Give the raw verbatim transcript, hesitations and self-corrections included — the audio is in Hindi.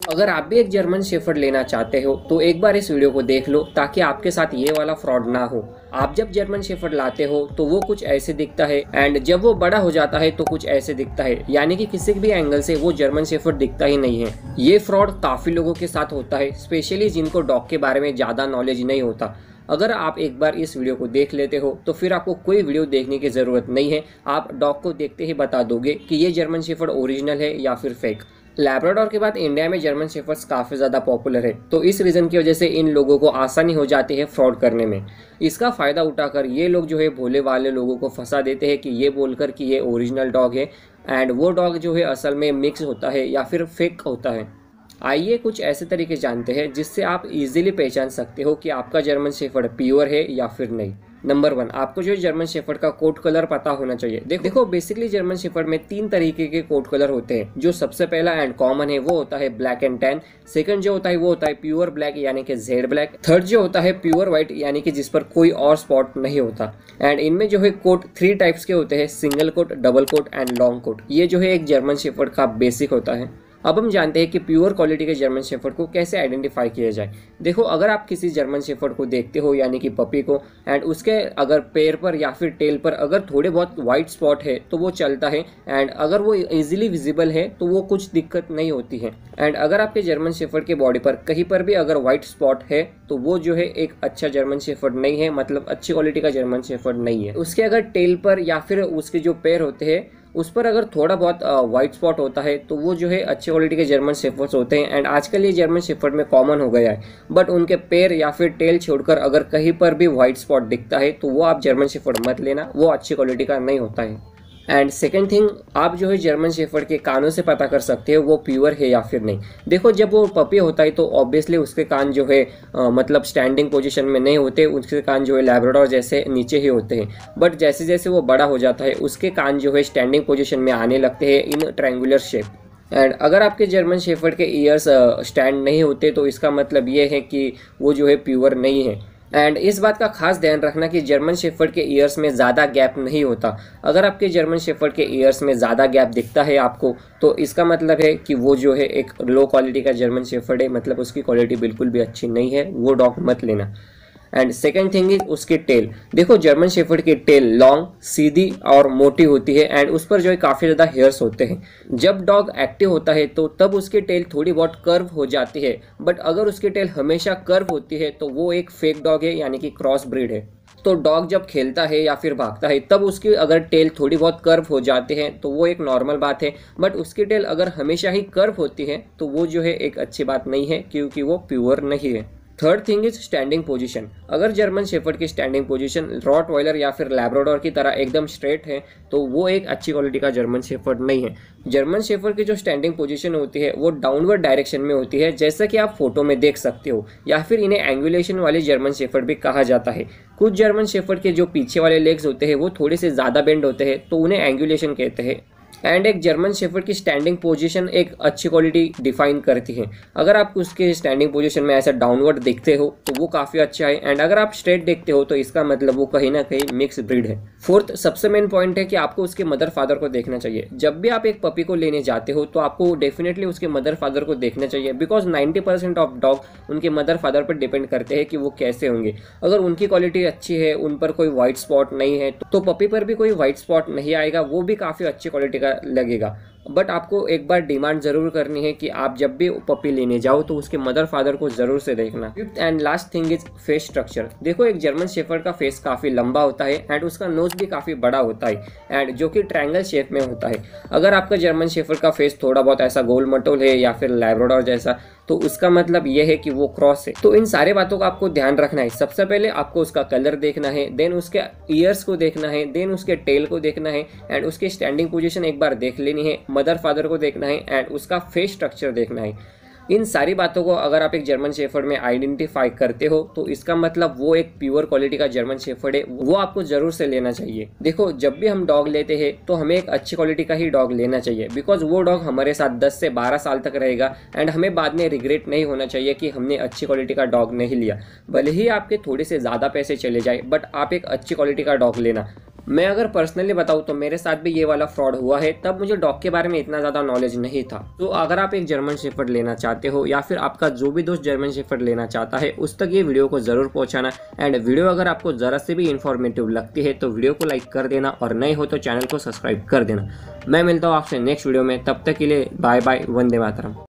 अगर आप भी एक जर्मन शेफर्ड लेना चाहते हो तो एक बार इस वीडियो को देख लो ताकि आपके साथ ये वाला फ्रॉड ना हो। आप जब जर्मन शेफर्ड लाते हो तो वो कुछ ऐसे दिखता है एंड जब वो बड़ा हो जाता है तो कुछ ऐसे दिखता है, यानी कि किसी भी एंगल से वो जर्मन शेफर्ड दिखता ही नहीं है। ये फ्रॉड काफी लोगों के साथ होता है, स्पेशली जिनको डॉग के बारे में ज्यादा नॉलेज नहीं होता। अगर आप एक बार इस वीडियो को देख लेते हो तो फिर आपको कोई वीडियो देखने की ज़रूरत नहीं है। आप डॉग को देखते ही बता दोगे कि ये जर्मन शेफर्ड ओरिजिनल है या फिर फेक। लैब्राडोर के बाद इंडिया में जर्मन शेफर्ड्स काफ़ी ज़्यादा पॉपुलर है, तो इस रीज़न की वजह से इन लोगों को आसानी हो जाती है फ्रॉड करने में। इसका फ़ायदा उठाकर ये लोग जो है भोले वाले लोगों को फंसा देते हैं कि ये बोलकर कि ये ओरिजिनल डॉग है एंड वो डॉग जो है असल में मिक्स होता है या फिर फेक होता है। आइए कुछ ऐसे तरीके जानते हैं जिससे आप इजीली पहचान सकते हो कि आपका जर्मन शेफर्ड प्योर है या फिर नहीं। नंबर वन, आपको जो जर्मन शेफर्ड का कोट कलर पता होना चाहिए। देखो देखो बेसिकली जर्मन शेफर्ड में तीन तरीके के कोट कलर होते हैं। जो सबसे पहला एंड कॉमन है वो होता है ब्लैक एंड टैन। सेकंड जो होता है वो होता है प्योर ब्लैक यानी कि जेड ब्लैक। थर्ड जो होता है प्योर व्हाइट यानी कि जिस पर कोई और स्पॉट नहीं होता। एंड इनमें जो है कोट थ्री टाइप्स के होते हैं, single coat, double coat and long coat. ये जो है एक जर्मन शेफर्ड का बेसिक होता है। अब हम जानते हैं कि प्योर क्वालिटी के जर्मन शेफर्ड को कैसे आइडेंटिफाई किया जाए। देखो अगर आप किसी जर्मन शेफर्ड को देखते हो यानी कि पपी को, एंड उसके अगर पैर पर या फिर टेल पर अगर थोड़े बहुत वाइट स्पॉट है तो वो चलता है, एंड अगर वो इजीली विजिबल है तो वो कुछ दिक्कत नहीं होती है। एंड अगर आपके जर्मन शेफर्ड के बॉडी पर कहीं पर भी अगर वाइट स्पॉट है तो वो जो है एक अच्छा जर्मन शेफर्ड नहीं है, मतलब अच्छी क्वालिटी का जर्मन शेफर्ड नहीं है। उसके अगर टेल पर या फिर उसके जो पैर होते हैं उस पर अगर थोड़ा बहुत वाइट स्पॉट होता है तो वो जो है अच्छे क्वालिटी के जर्मन शेफर्ड्स होते हैं। एंड आजकल ये जर्मन शेफर्ड में कॉमन हो गया है, बट उनके पैर या फिर टेल छोड़कर अगर कहीं पर भी वाइट स्पॉट दिखता है तो वो आप जर्मन शेफर्ड मत लेना, वो अच्छी क्वालिटी का नहीं होता है। एंड सेकेंड थिंग, आप जो है जर्मन शेफर्ड के कानों से पता कर सकते हो वो प्योर है या फिर नहीं। देखो जब वो पपी होता है तो ऑब्वियसली उसके कान जो है आ, मतलब स्टैंडिंग पोजीशन में नहीं होते, उसके कान जो है लैब्राडोर जैसे नीचे ही होते हैं। बट जैसे जैसे वो बड़ा हो जाता है उसके कान जो है स्टैंडिंग पोजीशन में आने लगते हैं इन ट्रायंगुलर शेप। एंड अगर आपके जर्मन शेफर्ड के ईयर्स स्टैंड नहीं होते तो इसका मतलब ये है कि वो जो है प्योर नहीं है। एंड इस बात का खास ध्यान रखना कि जर्मन शेफर्ड के ईयर्स में ज़्यादा गैप नहीं होता। अगर आपके जर्मन शेफर्ड के ईयर्स में ज़्यादा गैप दिखता है आपको तो इसका मतलब है कि वो जो है एक लो क्वालिटी का जर्मन शेफर्ड है, मतलब उसकी क्वालिटी बिल्कुल भी अच्छी नहीं है, वो डॉग मत लेना। एंड सेकेंड थिंग इज उसकी टेल। देखो जर्मन शेफर्ड की टेल लॉन्ग, सीधी और मोटी होती है एंड उस पर जो है काफ़ी ज़्यादा हेयर्स होते हैं। जब डॉग एक्टिव होता है तो तब उसकी टेल थोड़ी बहुत कर्व हो जाती है, बट अगर उसकी टेल हमेशा कर्व होती है तो वो एक फेक डॉग है यानी कि क्रॉस ब्रीड है। तो डॉग जब खेलता है या फिर भागता है तब उसकी अगर टेल थोड़ी बहुत कर्व हो जाते हैं तो वो एक नॉर्मल बात है, बट उसकी टेल अगर हमेशा ही कर्व होती है तो वो जो है एक अच्छी बात नहीं है क्योंकि वो प्योर नहीं है। Third thing is standing position. अगर जर्मन शेफर्ड की स्टैंडिंग पोजीशन रॉटवाइलर या फिर लैब्राडोर की तरह एकदम स्ट्रेट है तो वो एक अच्छी क्वालिटी का जर्मन शेफर्ड नहीं है। जर्मन शेफर्ड की जो स्टैंडिंग पोजीशन होती है वो डाउनवर्ड डायरेक्शन में होती है, जैसा कि आप फोटो में देख सकते हो, या फिर इन्हें एंगुलेशन वाले जर्मन शेफर्ड भी कहा जाता है। कुछ जर्मन शेफर्ड के जो पीछे वाले लेग्स होते हैं वो थोड़े से ज़्यादा बेंड होते हैं तो उन्हें एंगुलेशन कहते हैं। एंड एक जर्मन शेफर्ड की स्टैंडिंग पोजीशन एक अच्छी क्वालिटी डिफाइन करती है। अगर आप उसके स्टैंडिंग पोजीशन में ऐसा डाउनवर्ड देखते हो तो वो काफ़ी अच्छा है, एंड अगर आप स्ट्रेट देखते हो तो इसका मतलब वो कहीं ना कहीं मिक्स ब्रीड है। फोर्थ सबसे मेन पॉइंट है कि आपको उसके मदर फादर को देखना चाहिए। जब भी आप एक पपी को लेने जाते हो तो आपको डेफिनेटली उसके मदर फादर को देखना चाहिए, because ninety percent of dog उनके मदर फादर पर डिपेंड करते हैं कि वो कैसे होंगे। अगर उनकी क्वालिटी अच्छी है, उन पर कोई वाइट स्पॉट नहीं है तो पपी पर भी कोई वाइट स्पॉट नहीं आएगा, वो भी काफ़ी अच्छी क्वालिटी का लगेगा। बट आपको एक बार डिमांड जरूर करनी है कि आप जब भी पपी लेने जाओ तो उसके मदर फादर को जरूर से देखना। Fifth and last thing is face structure. देखो एक जर्मन शेफर्ड का फेस काफ़ी लंबा होता है एंड उसका नोज भी काफ़ी बड़ा होता है, एंड जो कि ट्रायंगल शेप में होता है। अगर आपका जर्मन शेफर्ड का फेस थोड़ा बहुत ऐसा गोल मटोल है या फिर लैब्राडोर जैसा तो उसका मतलब यह है कि वो क्रॉस है। तो इन सारे बातों का आपको ध्यान रखना है। सबसे पहले आपको उसका कलर देखना है, देन उसके ईयर्स को देखना है, देन उसके टेल को देखना है, एंड उसकी स्टैंडिंग पोजीशन एक बार देख लेनी है, मदर फादर को देखना है, एंड उसका फेस स्ट्रक्चर देखना है। इन सारी बातों को अगर आप एक जर्मन शेफर्ड में आइडेंटिफाई करते हो तो इसका मतलब वो एक प्योर क्वालिटी का जर्मन शेफर्ड है, वो आपको जरूर से लेना चाहिए। देखो जब भी हम डॉग लेते हैं तो हमें एक अच्छी क्वालिटी का ही डॉग लेना चाहिए, बिकॉज वो डॉग हमारे साथ दस से बारह साल तक रहेगा एंड हमें बाद में रिग्रेट नहीं होना चाहिए कि हमने अच्छी क्वालिटी का डॉग नहीं लिया। भले ही आपके थोड़े से ज़्यादा पैसे चले जाए बट आप एक अच्छी क्वालिटी का डॉग लेना। मैं अगर पर्सनली बताऊँ तो मेरे साथ भी ये वाला फ्रॉड हुआ है, तब मुझे डॉग के बारे में इतना ज़्यादा नॉलेज नहीं था। तो अगर आप एक जर्मन शेफर्ड लेना चाहते हो या फिर आपका जो भी दोस्त जर्मन शेफर्ड लेना चाहता है उस तक ये वीडियो को ज़रूर पहुंचाना। एंड वीडियो अगर आपको ज़रा से भी इन्फॉर्मेटिव लगती है तो वीडियो को लाइक कर देना और नए हो तो चैनल को सब्सक्राइब कर देना। मैं मिलता हूँ आपसे नेक्स्ट वीडियो में, तब तक के लिए बाय बाय, वंदे मातरम।